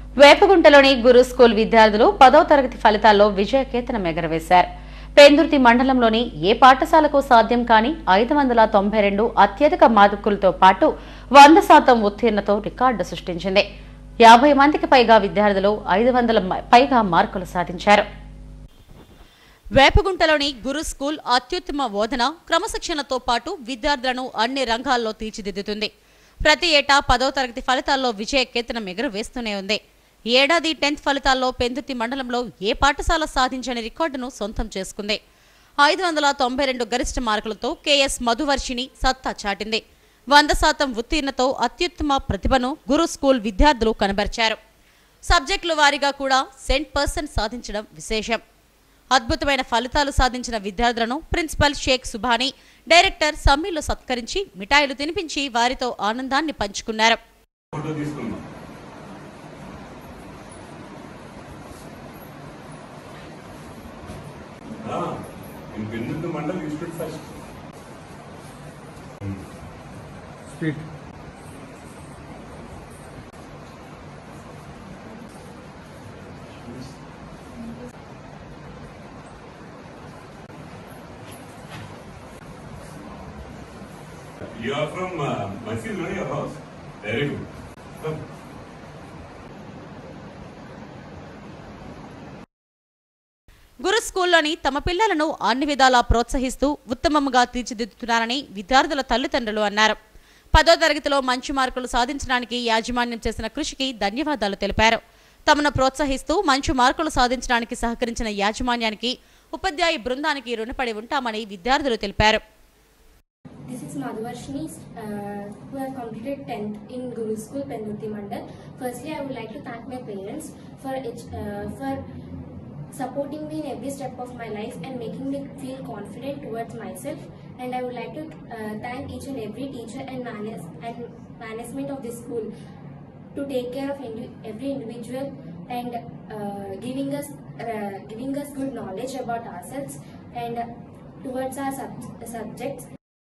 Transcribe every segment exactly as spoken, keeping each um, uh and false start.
వేపగుంటలోని గురు school విద్యార్థులు పదవ తరగతి ఫలితాల్లో విజయకేతనం ఎగరవేశారు. పెందుర్తి మండలంలోని ఏ పాఠశాలకు సాధ్యం కాని ఐదు వందల తొంభై రెండు అత్యధిక మార్కులతో పాటు వంద శాతం ఉత్తీర్ణతో రికార్డు సృష్టించింది. యాభై మందికి పైగా విద్యార్థులు ఐదు వందల పైగా మార్కులు సాధించారు. వేపగుంటలోని గురు స్కూల్ అత్యుత్తమ బోధన క్రమశిక్షణతో పాటు విద్యార్థులను అన్ని రంగాల్లో తీర్చిదిద్దుతుంది. ప్రతి ఏటా పదవ తరగతి ఫలితాల్లో విజయకేతనం ఎగురవేస్తూనే ఉంది. ఏడాది టెన్త్ ఫలితాల్లో పెందుర్తి మండలంలో ఏ పాఠశాల సాధించని రికార్డును సొంతం చేసుకుంది. ఐదు వందల తొంభై రెండు గరిష్ట మార్కులతో కెఎస్ మధువర్షిని సత్తా చాటింది. వంద శాతం ఉత్తీర్ణతో అత్యుత్తమ ప్రతిభను గురు స్కూల్ విద్యార్థులు కనబరిచారు. సబ్జెక్టుల వారీగా కూడా సెంట్ పర్సెంట్ సాధించడం విశేషం. అద్భుతమైన ఫలితాలు సాధించిన విద్యార్థులను ప్రిన్సిపల్ షేక్ సుభాని, డైరెక్టర్ సమ్మీలు సత్కరించి మిఠాయిలు తినిపించి వారితో ఆనందాన్ని పంచుకున్నారు. In Pendulti Mandal, you should first. Speed. You are from uh, Masjid, no, your house? Very good. Come. గురు స్కూల్లోని తమ పిల్లలను అన్ని విధాలా ప్రోత్సహిస్తూ ఉత్తమంగా తీర్చిదిద్దుతున్నారని విద్యార్థుల తల్లిదండ్రులు అన్నారు. పదో తరగతిలో మంచి మార్కులు సాధించడానికి యాజమాన్యం చేసిన కృషికి ధన్యవాదాలు తెలిపారు. తమను ప్రోత్సహిస్తూ మంచి మార్కులు సాధించడానికి సహకరించిన యాజమాన్యానికి, ఉపాధ్యాయ బృందానికి రుణపడి ఉంటామని విద్యార్థులు తెలిపారు. This is Madhuvarshini, uh, who have completed tenth in Guru School, Pendurti Mandal. Firstly, I would like to thank my parents for uh, for supporting me in every step of my life and making me feel confident towards myself. And I would like to uh, thank each and every teacher and, manage, and management of this school to take care of indi every individual and uh, giving us uh, giving us good knowledge about ourselves and uh, towards our sub subjects.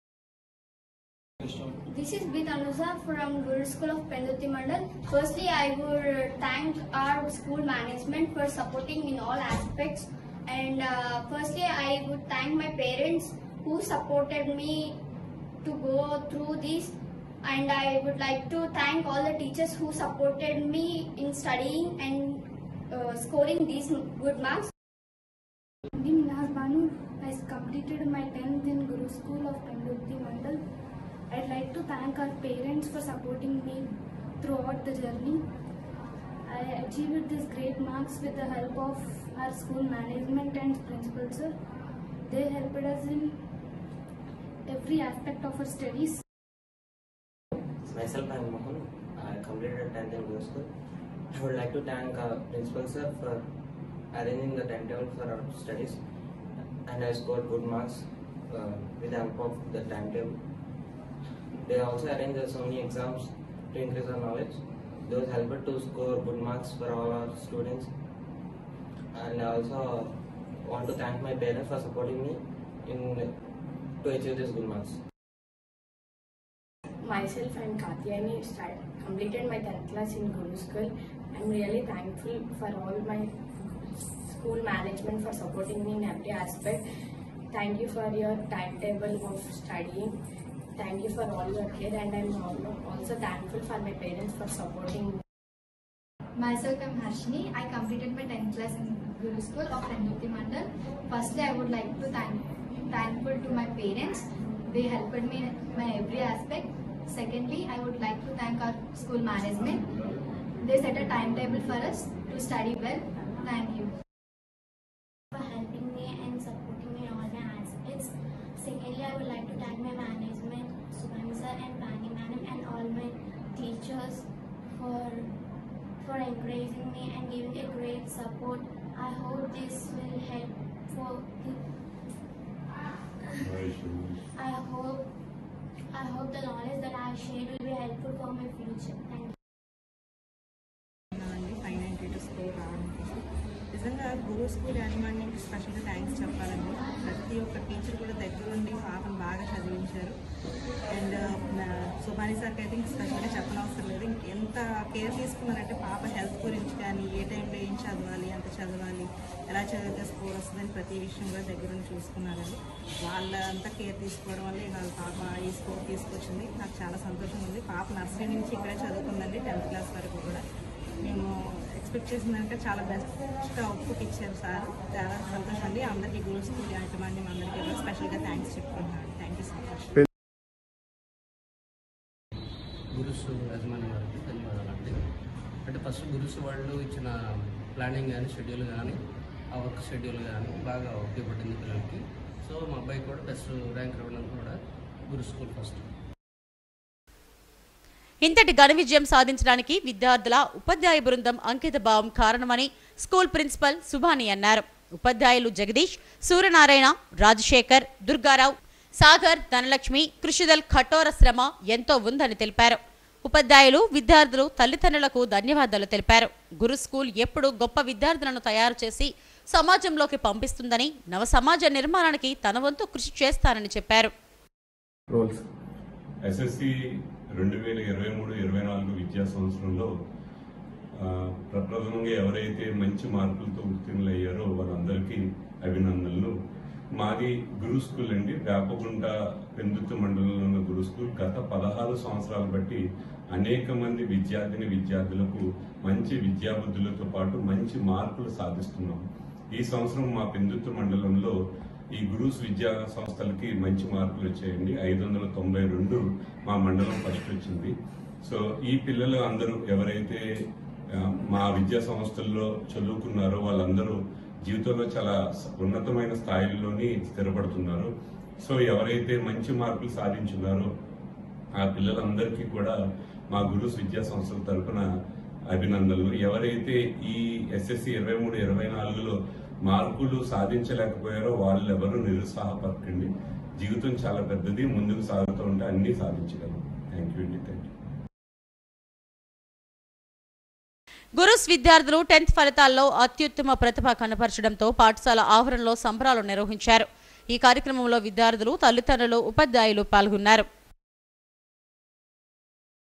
This is Bit Anusa from Guru School of Pendurti Mandal. Firstly, I would thank our school management for supporting in all aspects. And uh, firstly, I would thank my parents who supported me to go through this. And I would like to thank all the teachers who supported me in studying and uh, scoring these good marks. I completed my tenth in Guru School of Pendurti Mandal. I'd like to thank our parents for supporting me throughout the journey. I achieved these great marks with the help of our school management and principal sir. They helped us in every aspect of our studies. Myself, I am Mohan. I completed tenth in Guru School. I would like to thank our principal sir for arranging the timetable for our studies, and I scored good marks uh, with the help of the timetable. They also arrange so many exams to increase our knowledge. Those helped to score good marks for all our students. And I also want to thank my parents for supporting me in to achieve these good marks. Myself and Katyani completed my tenth class in Guru School. I'm really thankful for all my school management for supporting me in every aspect. Thank you for your timetable of studying. Thank you for all your care, and I'm also thankful for my parents for supporting me. Myself, I'm Harshini. I completed my tenth class in Guru School of Pendurti Mandal. Firstly, I would like to thank thankful to my parents. They helped me in my every aspect. Secondly, I would like to thank our school management. They set a timetable for us to study well. Thank you for helping me and supporting me in all my aspects. Secondly, I would like to thank my management, Subhani sir and Pani madam, and all my teachers for for encouraging me and giving a great support. I hope this will help for the, I hope I hope the knowledge that I have shared will be helpful for my future. Thank you. Five ninety two score రావడం నిజంగా గురు school యాజమాన్యానికి స్పెషల్గా thanks చెప్పాలండి. ప్రతి ఒక్క teacher కూడా దగ్గరుండి పాపను బాగా చదివించారు. అండ్ సుభాని సార్కి అయితే ఇంక స్పెషల్గా చెప్పనవసరం లేదు. ఎంత కేర్ తీసుకున్నారంటే పాప హెల్త్ గురించి కానీ ఏ టైంలో ఏం చదవాలి, ఎంత చదవాలి, ఎలా చదివితే స్కోర్ వస్తుందని ప్రతి విషయం కూడా దగ్గరుండి చూసుకున్నారండి. వాళ్ళంతా కేర్ తీసుకోవడం వల్ల వాళ్ళ పాప ఈ స్కోర్ తీసుకొచ్చింది. నాకు చాలా సంతోషంగా ఉంది. పాప నర్సరీ నుంచి ఇక్కడే చదువుకుందండి, టెన్త్ క్లాస్ వరకు కూడా. మేము ఎక్స్పెక్ట్ చేసిందంటే చాలా బెస్ట్గా అవుట్పుట్ ఇచ్చారు సార్. చాలా సంతోషం అండి. అందరికీ గురు స్కూల్ యాజమాన్యం అందరికీ కూడా స్పెషల్గా థ్యాంక్స్ చెప్పుకుంటున్నాను. Thank you so much. Gurus యజమాని వారికి ధన్యవాదాలండి. అంటే ఫస్ట్ గురుస్ వాళ్ళు ఇచ్చిన ప్లానింగ్ కానీ షెడ్యూల్ కానీ ఆ వర్క్ షెడ్యూల్ కానీ బాగా ఉపయోగపడింది పిల్లలకి. సో మా అబ్బాయి కూడా బెస్ట్ ర్యాంక్ రావడం కూడా గురు స్కూల్ ఫస్ట్. ఇంతటి ఘన విజయం సాధించడానికి విద్యార్థుల ఉపాధ్యాయ బృందం అంకిత భావం కారణమని స్కూల్ ప్రిన్సిపల్ సుభాని అన్నారు. ఉపాధ్యాయులు జగదీష్, సూర్యనారాయణ, రాజశేఖర్, దుర్గారావు, సాగర్, ధనలక్ష్మి కృషిదల్ కఠోర శ్రమ ఎంతో ఉందని తెలిపారు. ఉపాధ్యాయులు, విద్యార్థులు, తల్లిదండ్రులకు ధన్యవాదాలు తెలిపారు. గురు స్కూల్ ఎప్పుడూ గొప్ప విద్యార్థులను తయారు చేసి సమాజంలోకి పంపిస్తుందని, నవ సమాజ నిర్మాణానికి తన వంతు కృషి చేస్తానని చెప్పారు. ఎస్ఎస్సి రెండు వేల ఇరవై మూడు ఇరవై నాలుగు విద్యా సంవత్సరంలో ప్రప్రథమంగా ఎవరైతే మంచి మార్కులతో ఉత్తీర్ణులయ్యారో వాళ్ళందరికీ అభినందనలు. మాది గురు స్కూల్ అండి, వేపగుంట పెందుర్తి మండలంలో ఉన్న గురు స్కూల్. గత పదహారు సంవత్సరాలు బట్టి అనేక మంది విద్యార్థిని విద్యార్థులకు మంచి విద్యాబుద్ధులతో పాటు మంచి మార్కులు సాధిస్తున్నాం. ఈ సంవత్సరం మా పెందుర్తి మండలంలో ఈ గురుస్ విద్యా సంస్థలకి మంచి మార్కులు వచ్చాయండి. ఐదు వందల తొంభై రెండు మా మండలం ఫస్ట్ వచ్చింది. సో ఈ పిల్లలు అందరూ ఎవరైతే మా విద్యా సంస్థల్లో చదువుకున్నారో వాళ్ళందరూ జీవితంలో చాలా ఉన్నతమైన స్థాయిల్లోని స్థిరపడుతున్నారు. సో ఎవరైతే మంచి మార్కులు సాధించున్నారో ఆ పిల్లలందరికీ కూడా మా గురుస్ విద్యా సంస్థల తరఫున అభినందనలు. ఎవరైతే ఈ ఎస్ఎస్సి ఇరవై మూడు ఇరవై నాలుగులో మార్కులు సాధించలేకపోయారో వాళ్ళు ఎవరు నిరుత్సాహపడకండి. జీవితం చాలా పెద్దది, ముందుకు సాగుతూ ఉంటే అన్ని సాధించగలం. థ్యాంక్ యూ అండి. Thank you. గురుస్ విద్యార్థులు టెన్త్ ఫలితాల్లో అత్యుత్తమ ప్రతిభ కనపరచడంతో పాఠశాల ఆవరణలో సంబరాలు నిర్వహించారు. ఈ కార్యక్రమంలో విద్యార్థులు, తల్లిదండ్రులు, ఉపాధ్యాయులు పాల్గొన్నారు.